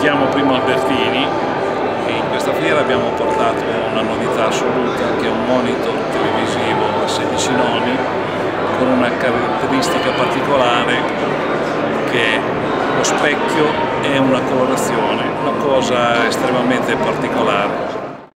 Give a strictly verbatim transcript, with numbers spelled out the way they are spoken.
chiamo Primo Albertini e in questa fiera abbiamo portato una novità assoluta che è un monitor televisivo a sedici noni con una caratteristica particolare che è lo specchio e una colorazione, una cosa estremamente particolare.